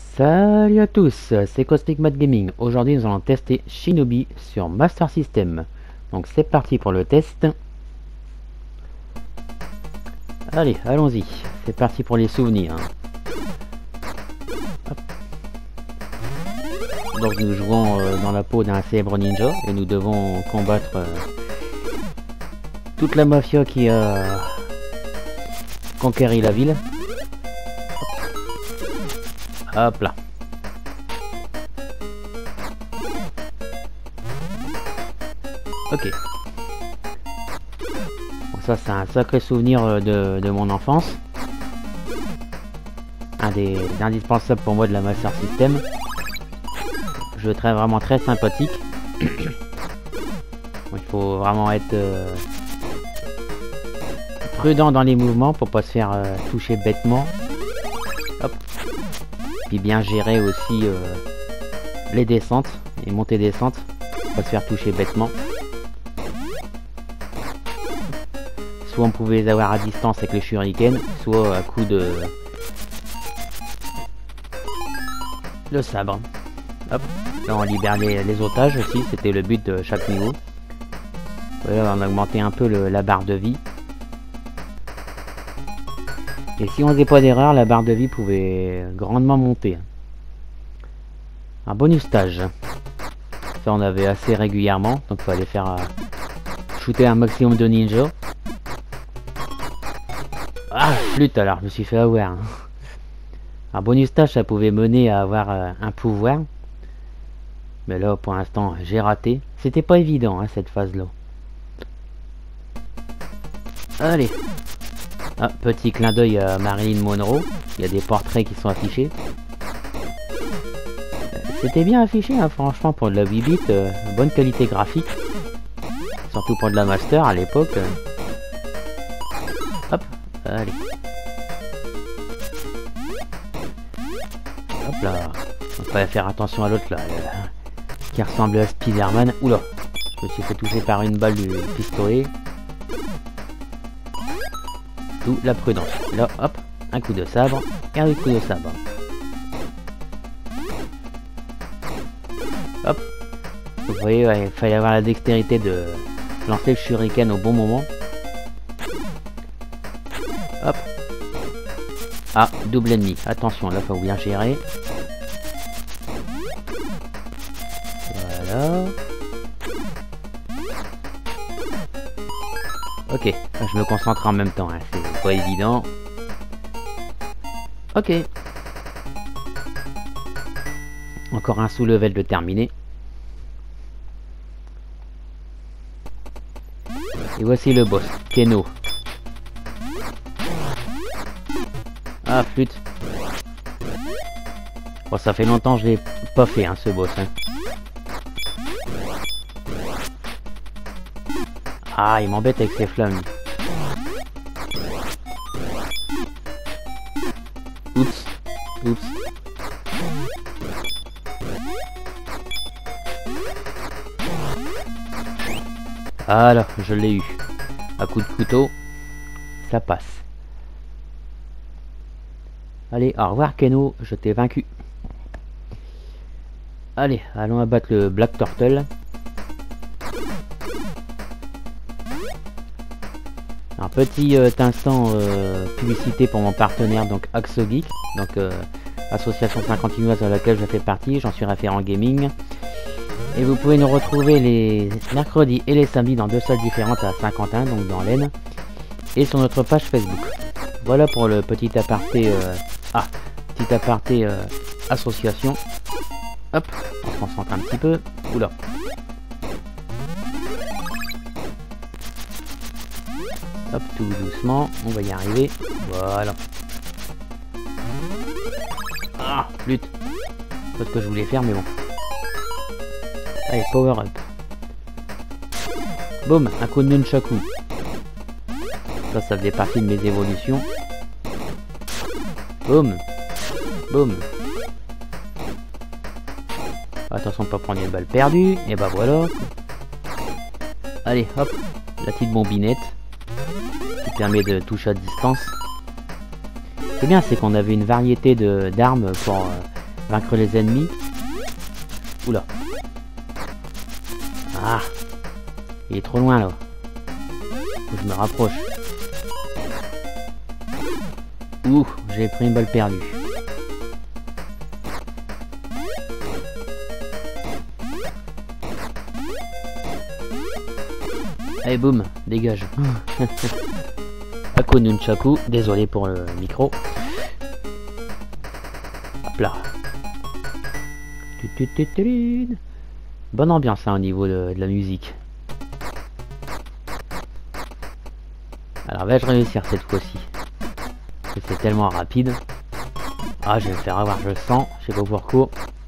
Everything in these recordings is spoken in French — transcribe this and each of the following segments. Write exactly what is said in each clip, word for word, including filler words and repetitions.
Salut à tous, c'est Cosmic Mad Gaming. Aujourd'hui nous allons tester Shinobi sur Master System. Donc c'est parti pour le test. Allez, allons-y. C'est parti pour les souvenirs. Hop. Donc nous jouons euh, dans la peau d'un célèbre ninja et nous devons combattre euh, toute la mafia qui a conquéri la ville. Hop là. Ok. Bon, ça c'est un sacré souvenir de, de mon enfance. Un des indispensables pour moi de la Master System. Jeu très vraiment très sympathique. Bon, il faut vraiment être euh, prudent dans les mouvements pour pas se faire euh, toucher bêtement. Hop. Puis bien gérer aussi euh, les descentes et montées descentes, pas se faire toucher bêtement. Soit on pouvait les avoir à distance avec les shurikens, soit à coup de le sabre. Hop, là on libère les, les otages aussi, c'était le but de chaque niveau. Voilà, on a augmenté un peu le, la barre de vie. Et si on faisait pas d'erreur, la barre de vie pouvait grandement monter. Un bonus stage. Ça on avait assez régulièrement, donc il fallait faire euh, shooter un maximum de ninja. Ah, flûte alors, je me suis fait avoir. Un bonus stage, ça pouvait mener à avoir euh, un pouvoir. Mais là, pour l'instant, j'ai raté. C'était pas évident, hein, cette phase-là. Allez. Ah, petit clin d'œil à Marilyn Monroe. Il y a des portraits qui sont affichés. C'était bien affiché, hein, franchement, pour de la huit bits. Euh, bonne qualité graphique. Surtout pour de la Master à l'époque. Hop, allez. Hop là. On va faire attention à l'autre là. Euh, qui ressemble à Spider-Man. Oula. Je me suis fait toucher par une balle du pistolet. D'où la prudence. Là, hop, un coup de sabre et un coup de sabre. Hop. Vous voyez, ouais, il fallait avoir la dextérité de lancer le shuriken au bon moment. Hop. Ah, double ennemi. Attention, là, faut bien gérer. Voilà. Ok, je me concentre en même temps, hein. C'est pas évident. Ok. Encore un sous-level de terminé. Et voici le boss, Keno. Ah, flûte. Bon, ça fait longtemps que je l'ai pas fait, hein, ce boss. Hein. Ah, il m'embête avec ses flammes. Oups. Oups. Alors, je l'ai eu. À coup de couteau, ça passe. Allez, au revoir Keno, je t'ai vaincu. Allez, allons abattre le Black Turtle. Un petit euh, instant euh, publicité pour mon partenaire, donc AxoGeek, donc euh, association cinquantinoise à laquelle je fais partie, j'en suis référent gaming. Et vous pouvez nous retrouver les mercredis et les samedis dans deux salles différentes à Saint-Quentin, donc dans l'Aisne, et sur notre page Facebook. Voilà pour le petit aparté, euh, ah, petit aparté euh, association. Hop, on se concentre un petit peu. Oula. Hop, tout doucement, on va y arriver. Voilà. Ah, flûte. C'est ce que je voulais faire, mais bon. Allez, power up. Boum, un coup de nunchaku. Ça, ça faisait partie de mes évolutions. Boum. Boum. Attention de pas prendre une balle perdue. Et bah voilà. Allez, hop. La petite bombinette. Qui permet de toucher à distance. Ce qui est bien, c'est qu'on avait une variété de d'armes pour euh, Vaincre les ennemis. Oula. Ah. Il est trop loin là. Faut que je me rapproche. Ouh, j'ai pris une balle perdue. Allez, boum, dégage. Ako Nunchaku, désolé pour le micro. Hop là. Bonne ambiance hein, au niveau de, de la musique. Alors vais-je réussir cette fois-ci? C'est tellement rapide. Ah, je vais me faire avoir, je le sens. Je sais pas pourquoi.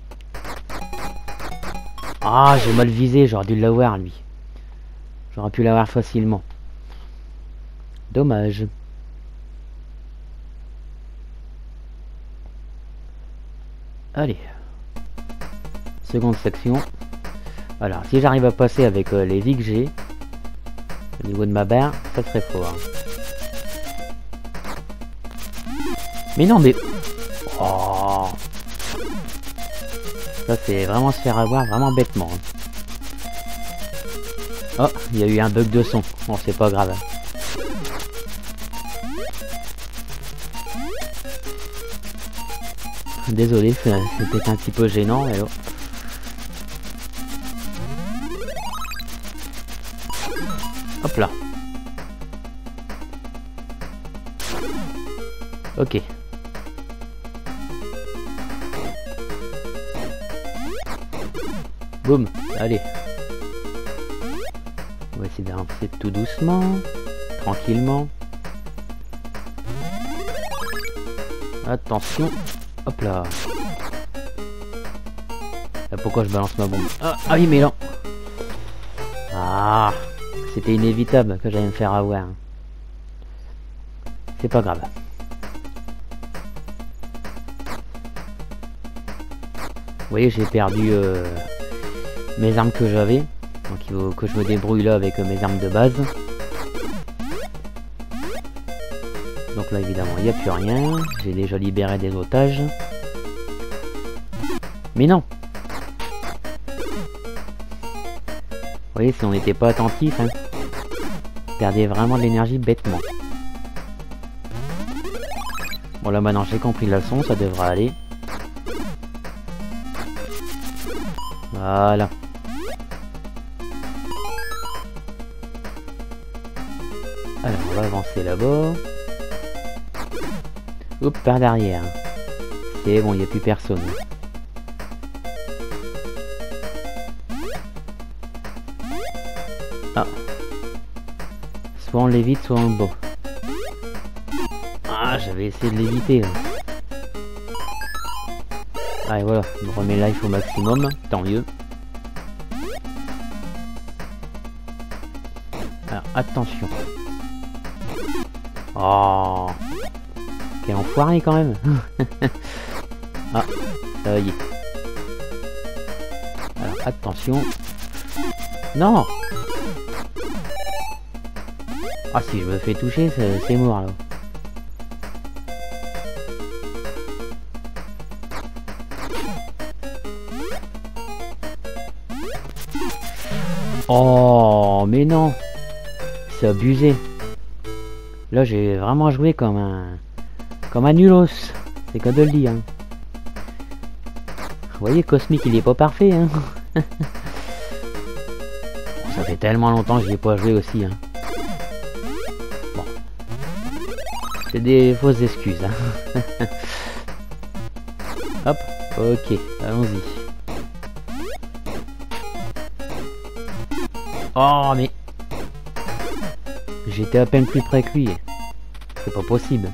Ah, j'ai mal visé, j'aurais dû l'avoir lui. J'aurais pu l'avoir facilement. Dommage. Allez. Seconde section. Alors, si j'arrive à passer avec euh, les vies que j'ai, au niveau de ma barre, ça serait fort. Mais non, mais... Oh. Ça, c'est vraiment se faire avoir, vraiment bêtement. Oh, il y a eu un bug de son. Bon, c'est pas grave. Désolé, c'était un petit peu gênant. Mais oh. Hop là. Ok. Boum, allez. On va essayer d'avancer tout doucement, tranquillement. Attention. Hop là. Là pourquoi je balance ma bombe? Ah, ah oui mais non. Ah, c'était inévitable que j'allais me faire avoir. C'est pas grave. Vous voyez, j'ai perdu euh, mes armes que j'avais. Donc il faut que je me débrouille là avec euh, mes armes de base. Donc là évidemment il n'y a plus rien. J'ai déjà libéré des otages. Mais non. Vous voyez, si on n'était pas attentif, hein, on perdait vraiment de l'énergie bêtement. Bon là maintenant j'ai compris la leçon, ça devrait aller. Voilà. Alors on va avancer là-bas. Oups, par derrière. C'est bon, il n'y a plus personne. Ah. Soit on l'évite, soit on le bat. Ah, j'avais essayé de l'éviter là. Allez voilà, je me remets life au maximum, tant mieux. Alors attention. Oh, quel enfoiré quand même. Ah, ça y est. Alors attention. Non. Ah si je me fais toucher, c'est mort là. Oh, mais non. C'est abusé. Là, j'ai vraiment joué comme un... Comme un nulos. C'est qu'à de le dire. Hein. Vous voyez, Cosmic, il est pas parfait. Hein. Bon, ça fait tellement longtemps que j'y ai pas joué aussi. Hein. Bon. C'est des fausses excuses. Hein. Hop. Ok, allons-y. Oh mais... J'étais à peine plus près que lui. C'est pas possible.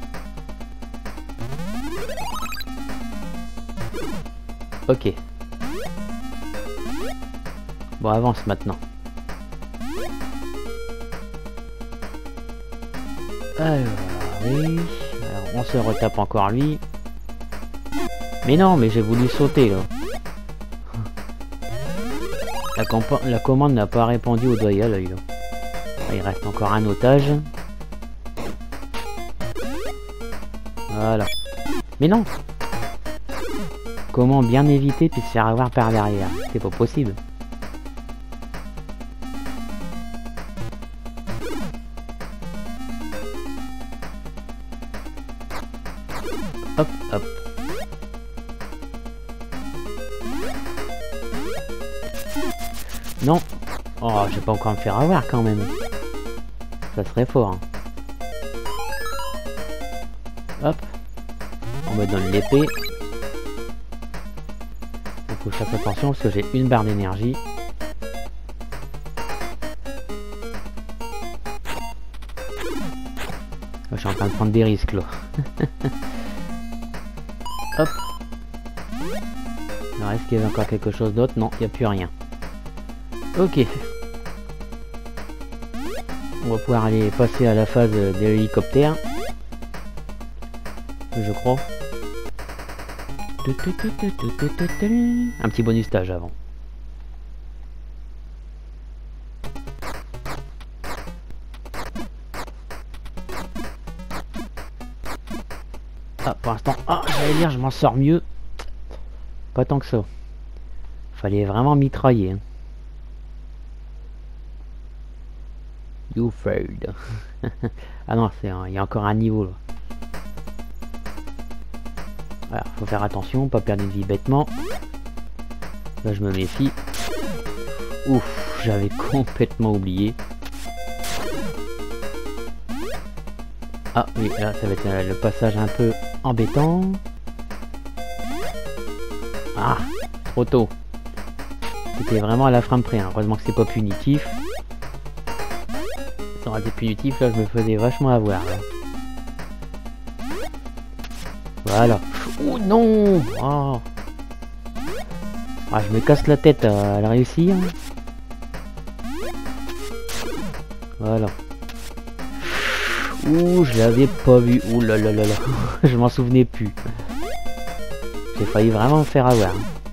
Ok. Bon, avance maintenant. Alors, oui. Alors, on se retape encore lui. Mais non, mais j'ai voulu sauter là. La, la commande n'a pas répondu au doigt à l'œil. Il reste encore un otage. Voilà. Mais non. comment bien éviter puis se faire avoir par derrière. C'est pas possible. Hop, hop. Non. Oh, je vais pas encore me faire avoir quand même. Ça serait fort. Hein. Hop. On me donne l'épée. Il faut que je fasse attention parce que j'ai une barre d'énergie. Je suis en train de prendre des risques là. Hop. Alors est-ce qu'il y avait encore quelque chose d'autre? Non, il n'y a plus rien. Ok. On va pouvoir aller passer à la phase de l'hélicoptère. Je crois. Un petit bonus stage avant. Ah, pour l'instant, ah, j'allais dire, je m'en sors mieux. Pas tant que ça. Fallait vraiment mitrailler. Hein. You failed. Ah non, c'est il y a encore un niveau là. Voilà, faut faire attention, pas perdre une vie bêtement. Là, je me méfie. Ouf, j'avais complètement oublié. Ah oui, là, ça va être euh, le passage un peu embêtant. Ah, trop tôt. C'était vraiment à la fin de près. Hein. Heureusement que c'est pas punitif. Ça aurait été punitif, là, je me faisais vachement avoir. Là. Voilà. Oh non, oh. Ah, je me casse la tête à la réussir. Voilà. Ouh, je l'avais pas vu. Ouh là là là là. Je m'en souvenais plus. J'ai failli vraiment me faire avoir.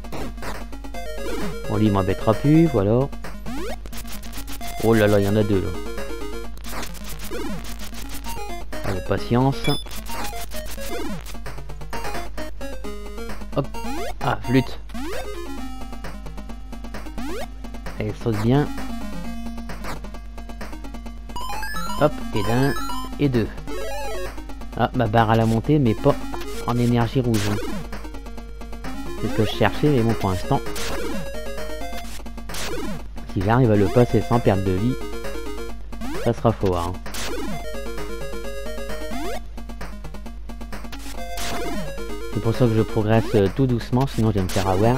Bon, lui, il m'embêtera plus, voilà. Oh là là, il y en a deux là. Allez, patience. Hop. Ah, flûte. Elle saute bien. Hop, et d'un, et deux. Ah, ma barre à la montée, mais pas en énergie rouge. C'est ce que je cherchais, mais bon, pour l'instant. Si j'arrive à le passer sans perte de vie, ça sera fort. Hein. C'est pour ça que je progresse euh, tout doucement, sinon je vais me faire avoir.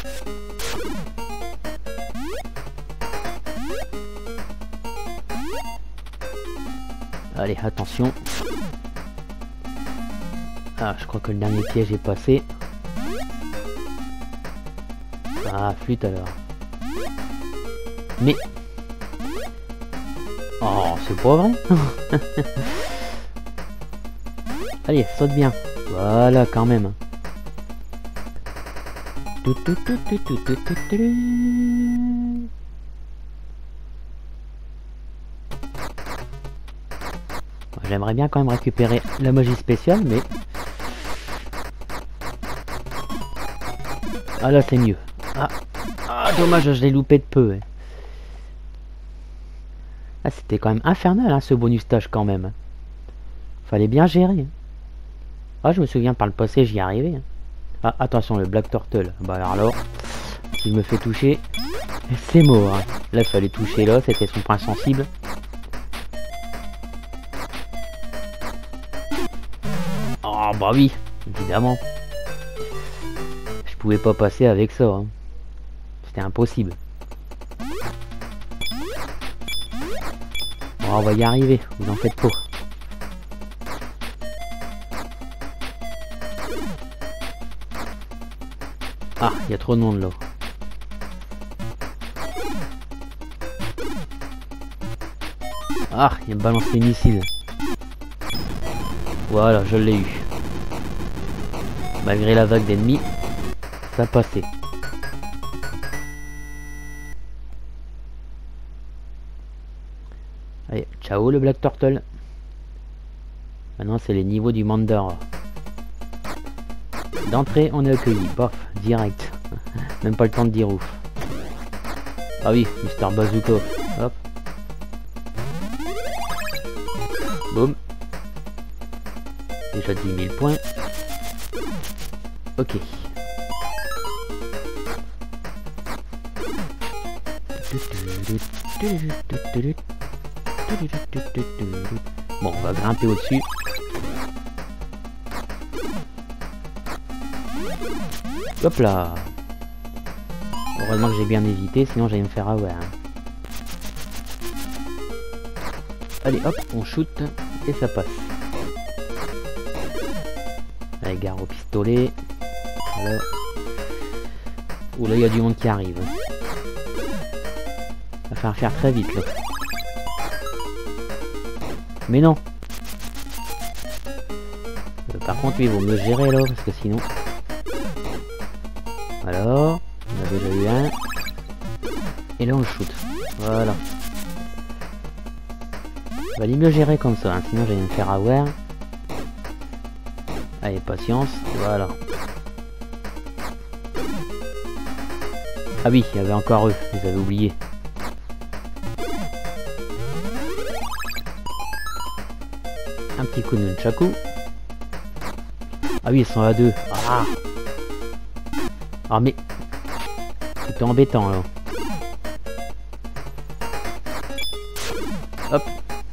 Allez, attention. Ah, je crois que le dernier piège est passé. Ah, flûte alors. Mais... Oh, c'est pas vrai. Allez, saute bien. Voilà, quand même. J'aimerais bien quand même récupérer la magie spéciale, mais... Ah là, c'est mieux. Ah, ah dommage, je l'ai loupé de peu. Hein. Ah, c'était quand même infernal, hein, ce bonus stage quand même. Fallait bien gérer. Ah, je me souviens, par le passé, j'y arrivais. Hein. Ah, attention, le Black Turtle. Bah alors là, si je me fais toucher, c'est mort. Hein. Là, il fallait toucher là, c'était son point sensible. Oh, bah oui, évidemment. Je pouvais pas passer avec ça. Hein. C'était impossible. Bon, on va y arriver, vous en faites pas. Ah, il y a trop de monde là. Ah, il me balance les missiles. Voilà, je l'ai eu. Malgré la vague d'ennemis, ça passait. Allez, ciao le Black Turtle. Maintenant c'est les niveaux du Mandar. D'entrée, on est accueilli. Bof, direct. Même pas le temps de dire ouf. Ah oui, Mister Bazooka. Hop. Boum. Déjà dix mille points. Ok. Bon, on va grimper au-dessus. Hop là. Heureusement que j'ai bien évité, sinon j'allais me faire avoir. Allez, hop, on shoot et ça passe. Allez, gare au pistolet. Alors. Ouh là, il y a du monde qui arrive. Va falloir faire très vite là. Mais non. Euh, par contre, il vaut mieux gérer là, parce que sinon. Alors, on a déjà eu un. Et là on le shoot. Voilà. On va aller mieux gérer comme ça, hein, sinon j'allais me faire avoir. Allez, patience, voilà. Ah oui, il y avait encore eux, je les avais oubliés. Un petit coup de nunchaku. Ah oui, ils sont à deux. Ah, ah mais... c'était embêtant là. Hop.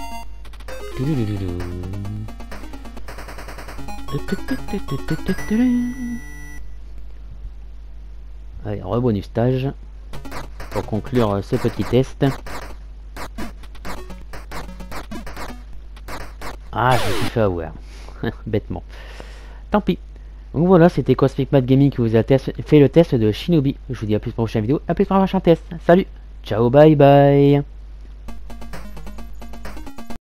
Allez, rebonus stage. Pour conclure ce petit test. Ah, je me suis fait avoir. Bêtement. Tant pis. Donc voilà, c'était Cosmic Mad Gaming qui vous a fait le test de Shinobi. Je vous dis à plus pour la prochaine vidéo. À plus pour un prochain test. Salut. Ciao, bye bye.